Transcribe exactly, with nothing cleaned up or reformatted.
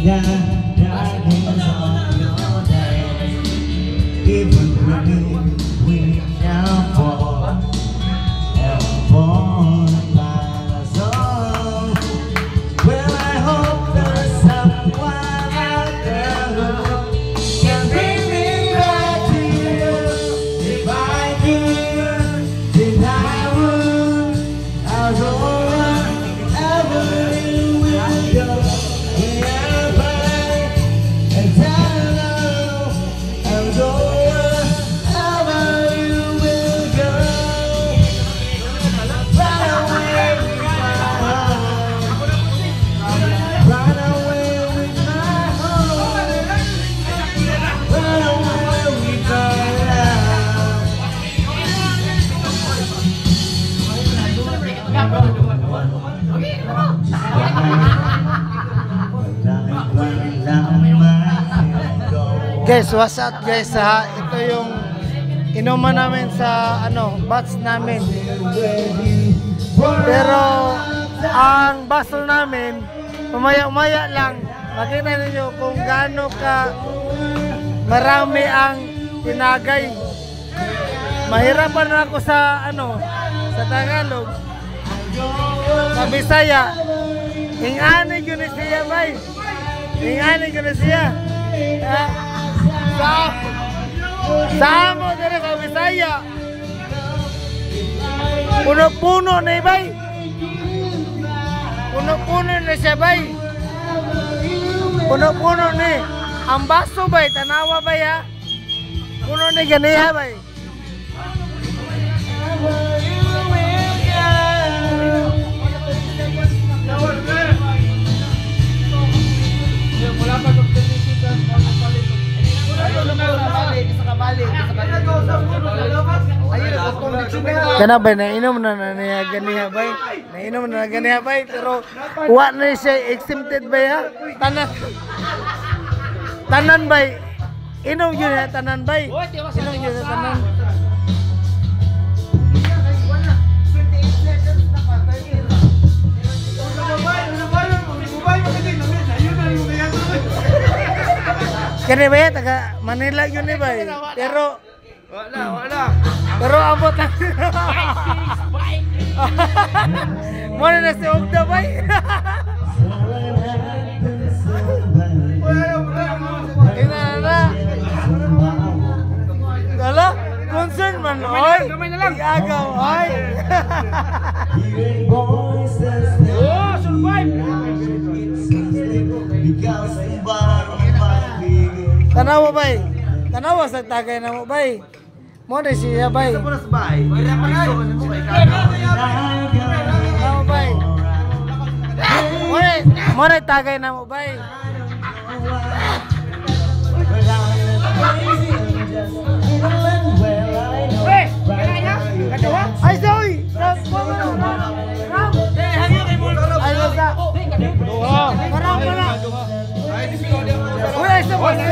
Guys, what's up guys ha? Ito yung inuman namin sa ano, batch namin. Pero ang baso namin, umaya-umaya lang. Makita ninyo kung gaano ka marami ang tinagay. Mahirapan na ako sa ano, sa Tagalog. Sa Bisaya. Ingani ko na siya, bay. Ingani ko na siya. Ha? Sa sa amo dere sa Bisaya. Puno-puno na bay. Puno-puno na siya bay. Puno-puno ni. Ang baso bay, tanawa bay ha. Puno ni ganiha bay. Kana ba nainom na na niya ganiha bay? Nainom na ganiha bay pero wa na siya exempted bay ha? Tanan. Tanan bay. Inom yun ha tanan bay. Inom yun ha tanan. Kani ba ya taga Manila yun eh bay. Pero wala, wala. Pero abot lang. Muna na si Ogda bay. Ina na. Kala, concern man oy. Gamay na lang. Agaw oy. Oh, survive. Tanawa bay. Tanawa sa tagay na mo bay. Mo na siya bay. Sa punas bay. Tanawa bay. Mo na, mo na tagay na mo bay. Hey, kaya niya? Kadawa? Ay